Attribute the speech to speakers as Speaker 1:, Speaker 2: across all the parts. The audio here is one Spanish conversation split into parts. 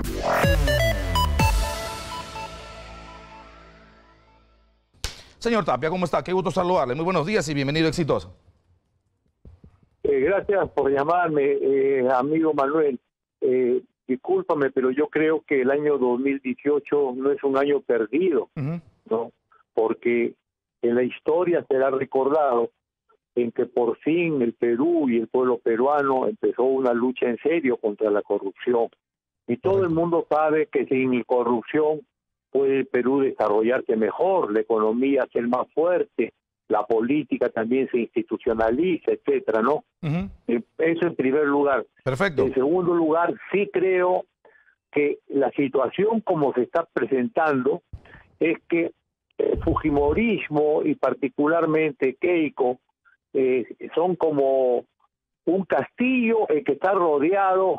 Speaker 1: Señor Tapia, ¿cómo está? Qué gusto saludarle. Muy buenos días y bienvenido a Exitoso.
Speaker 2: Gracias por llamarme, amigo Manuel. Discúlpame, pero yo creo que el año 2018 no es un año perdido, ¿no? Porque en la historia será recordado en que por fin el Perú y el pueblo peruano empezó una lucha en serio contra la corrupción. Y todo el mundo sabe que sin corrupción puede el Perú desarrollarse mejor, la economía ser más fuerte, la política también se institucionaliza, etcétera, ¿no? Eso en primer lugar.
Speaker 1: Perfecto.
Speaker 2: En segundo lugar, sí creo que la situación como se está presentando es que el fujimorismo y particularmente Keiko son como un castillo que está rodeado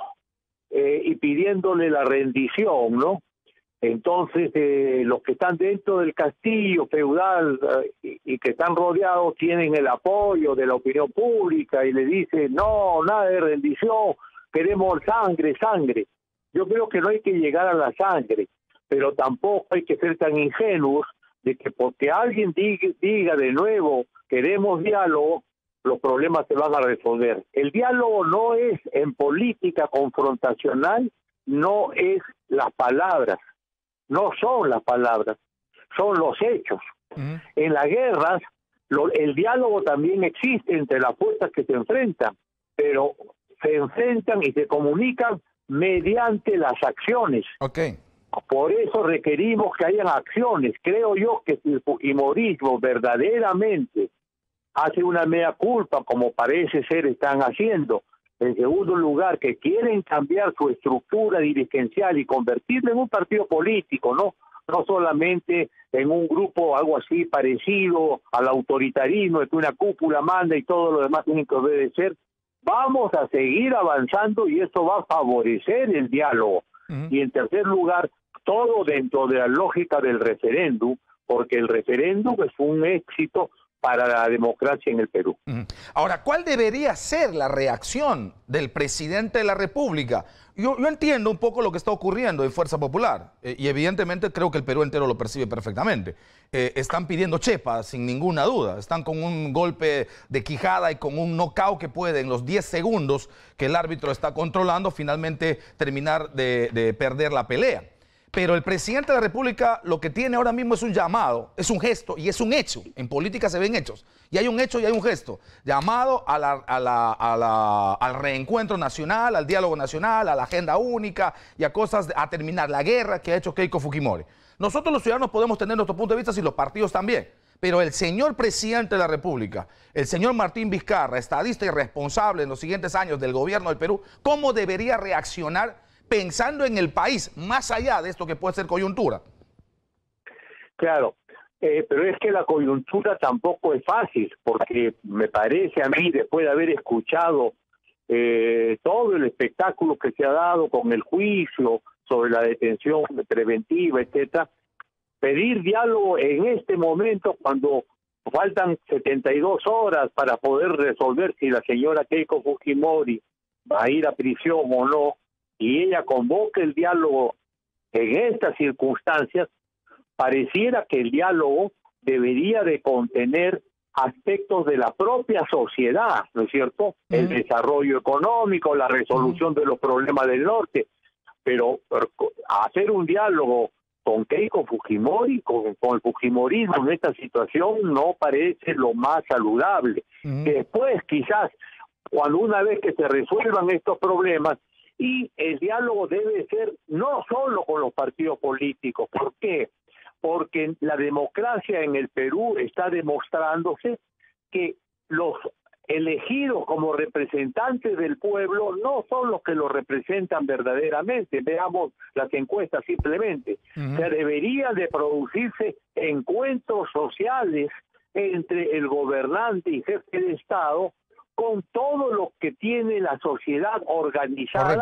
Speaker 2: y pidiéndole la rendición, ¿no? Entonces, los que están dentro del castillo feudal y que están rodeados tienen el apoyo de la opinión pública y le dicen, no, nada de rendición, queremos sangre, sangre. Yo creo que no hay que llegar a la sangre, pero tampoco hay que ser tan ingenuos de que porque alguien diga de nuevo, queremos diálogo, los problemas se van a resolver. El diálogo no es en política confrontacional, no es las palabras. No son las palabras, son los hechos. En las guerras, el diálogo también existe entre las fuerzas que se enfrentan, pero se enfrentan y se comunican mediante las acciones. Por eso requerimos que hayan acciones. Creo yo que si el fujimorismo verdaderamente hace una mea culpa, como parece ser están haciendo, en segundo lugar, que quieren cambiar su estructura dirigencial y convertirlo en un partido político, no solamente en un grupo, algo así parecido al autoritarismo, de que una cúpula manda y todo lo demás tiene que obedecer. Vamos a seguir avanzando y esto va a favorecer el diálogo. Y en tercer lugar, todo dentro de la lógica del referéndum, porque el referéndum es un éxito para la democracia en el Perú.
Speaker 1: Ahora, ¿cuál debería ser la reacción del presidente de la República? Yo entiendo un poco lo que está ocurriendo en Fuerza Popular y evidentemente creo que el Perú entero lo percibe perfectamente. Están pidiendo chepa sin ninguna duda, están con un golpe de quijada y con un knockout que puede en los 10 segundos que el árbitro está controlando finalmente terminar de perder la pelea. Pero el presidente de la República lo que tiene ahora mismo es un llamado, es un gesto y es un hecho. En política se ven hechos. Y hay un hecho y hay un gesto. Llamado al reencuentro nacional, al diálogo nacional, a la agenda única y a a terminar la guerra que ha hecho Keiko Fujimori. Nosotros los ciudadanos podemos tener nuestro punto de vista y los partidos también. Pero el señor presidente de la República, el señor Martín Vizcarra, estadista y responsable en los siguientes años del gobierno del Perú, ¿cómo debería reaccionar pensando en el país, más allá de esto que puede ser coyuntura?
Speaker 2: Claro, pero es que la coyuntura tampoco es fácil, porque me parece a mí, después de haber escuchado todo el espectáculo que se ha dado con el juicio sobre la detención preventiva, etcétera, pedir diálogo en este momento, cuando faltan 72 horas para poder resolver si la señora Keiko Fujimori va a ir a prisión o no, y ella convoca el diálogo en estas circunstancias, pareciera que el diálogo debería de contener aspectos de la propia sociedad, ¿no es cierto? El desarrollo económico, la resolución de los problemas del norte, pero hacer un diálogo con Keiko Fujimori, con el fujimorismo en esta situación no parece lo más saludable. Después, quizás, cuando una vez que se resuelvan estos problemas, y el diálogo debe ser no solo con los partidos políticos. ¿Por qué? Porque la democracia en el Perú está demostrándose que los elegidos como representantes del pueblo no son los que lo representan verdaderamente. Veamos las encuestas simplemente. Se deberían de producirse encuentros sociales entre el gobernante y jefe de Estado con todo lo que tiene la sociedad organizada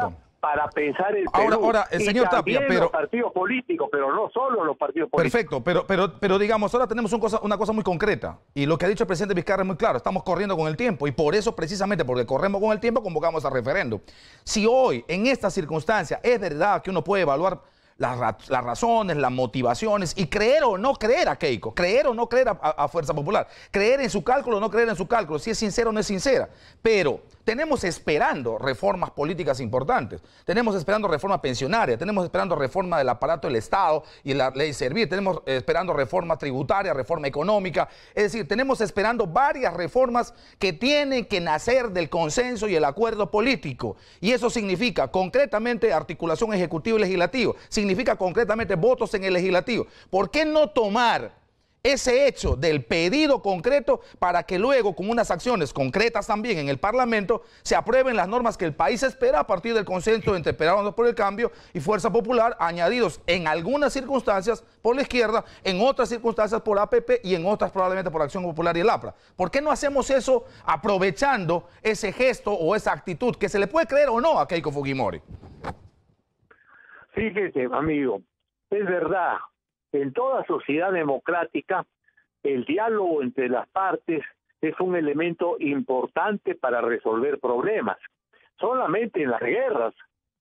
Speaker 2: para pensar el Perú.
Speaker 1: Ahora, el señor Tapia, pero
Speaker 2: los partidos políticos, pero no solo los partidos políticos.
Speaker 1: Perfecto, pero digamos, ahora tenemos una cosa muy concreta, y lo que ha dicho el presidente Vizcarra es muy claro: estamos corriendo con el tiempo, y por eso, precisamente porque corremos con el tiempo, convocamos a referéndum. Si hoy, en esta circunstancia, es verdad que uno puede evaluar las razones, las motivaciones, y creer o no creer a Keiko, creer o no creer a Fuerza Popular, creer en su cálculo o no creer en su cálculo, si es sincera o no es sincera, pero tenemos esperando reformas políticas importantes, tenemos esperando reforma pensionaria, tenemos esperando reforma del aparato del Estado y la ley Servir, tenemos esperando reforma tributaria, reforma económica, es decir, tenemos esperando varias reformas que tienen que nacer del consenso y el acuerdo político, y eso significa concretamente articulación ejecutivo y legislativo, significa concretamente votos en el legislativo. ¿Por qué no tomar ese hecho del pedido concreto para que luego, con unas acciones concretas también en el Parlamento, se aprueben las normas que el país espera a partir del consenso entre Esperanza por el Cambio y Fuerza Popular, añadidos en algunas circunstancias por la izquierda, en otras circunstancias por APP y en otras probablemente por Acción Popular y el APRA? ¿Por qué no hacemos eso aprovechando ese gesto o esa actitud que se le puede creer o no a Keiko Fujimori?
Speaker 2: Fíjese, amigo, es verdad, en toda sociedad democrática el diálogo entre las partes es un elemento importante para resolver problemas. Solamente en las guerras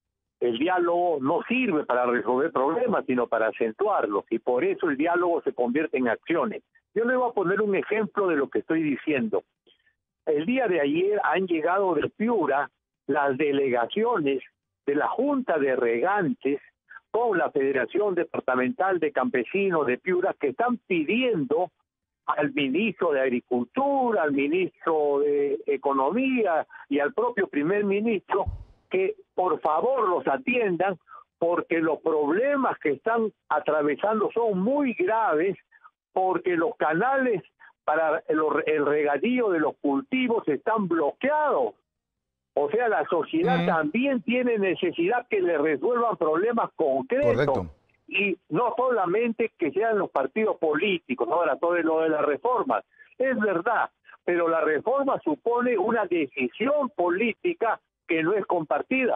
Speaker 2: el diálogo no sirve para resolver problemas, sino para acentuarlos, y por eso el diálogo se convierte en acciones. Yo le voy a poner un ejemplo de lo que estoy diciendo. El día de ayer han llegado de Piura las delegaciones de la Junta de Regantes con la Federación Departamental de Campesinos de Piura, que están pidiendo al ministro de Agricultura, al ministro de Economía y al propio primer ministro que por favor los atiendan, porque los problemas que están atravesando son muy graves, porque los canales para el regadío de los cultivos están bloqueados. O sea, la sociedad también tiene necesidad que le resuelvan problemas concretos.
Speaker 1: Correcto.
Speaker 2: Y no solamente que sean los partidos políticos. Ahora, todo lo de las reformas, es verdad, pero la reforma supone una decisión política que no es compartida.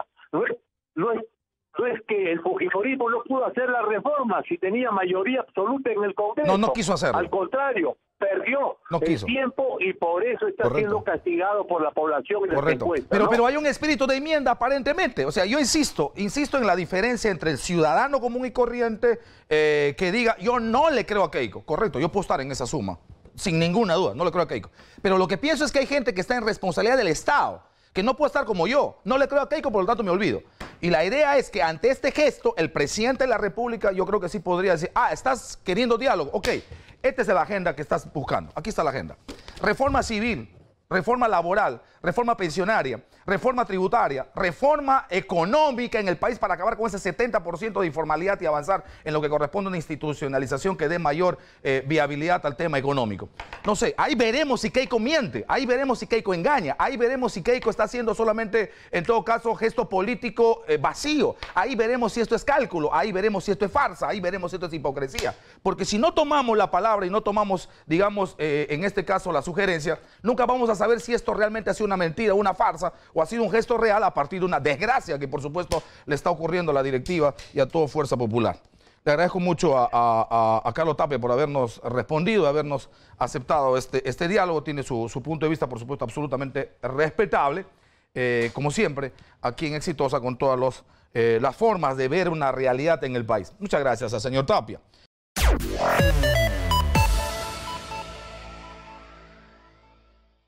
Speaker 2: No es que el fujimorismo no pudo hacer la reforma si tenía mayoría absoluta en el Congreso.
Speaker 1: No quiso hacerlo.
Speaker 2: Al contrario, perdió el tiempo y por eso está siendo castigado por la población en las encuestas, ¿no?
Speaker 1: Pero hay un espíritu de enmienda aparentemente. O sea, yo insisto en la diferencia entre el ciudadano común y corriente que diga, yo no le creo a Keiko. Correcto, yo puedo estar en esa suma, sin ninguna duda, no le creo a Keiko. Pero lo que pienso es que hay gente que está en responsabilidad del Estado, que no puede estar como yo. No le creo a Keiko, por lo tanto me olvido. Y la idea es que ante este gesto, el presidente de la República, yo creo que sí podría decir, estás queriendo diálogo, ok, esta es la agenda que estás buscando, aquí está la agenda. Reforma civil, reforma laboral, reforma pensionaria, reforma tributaria, reforma económica en el país para acabar con ese 70% de informalidad y avanzar en lo que corresponde a una institucionalización que dé mayor viabilidad al tema económico. No sé, ahí veremos si Keiko miente, ahí veremos si Keiko engaña, ahí veremos si Keiko está haciendo solamente, en todo caso, gesto político vacío, ahí veremos si esto es cálculo, ahí veremos si esto es farsa, ahí veremos si esto es hipocresía. Porque si no tomamos la palabra y no tomamos, digamos, en este caso la sugerencia, nunca vamos a saber si esto realmente ha sido una mentira, una farsa, o ha sido un gesto real a partir de una desgracia que por supuesto le está ocurriendo a la directiva y a toda Fuerza Popular. Le agradezco mucho a Carlos Tapia por habernos respondido, habernos aceptado este diálogo. Tiene su punto de vista, por supuesto, absolutamente respetable, como siempre, aquí en Exitosa, con todas las formas de ver una realidad en el país. Muchas gracias al señor Tapia.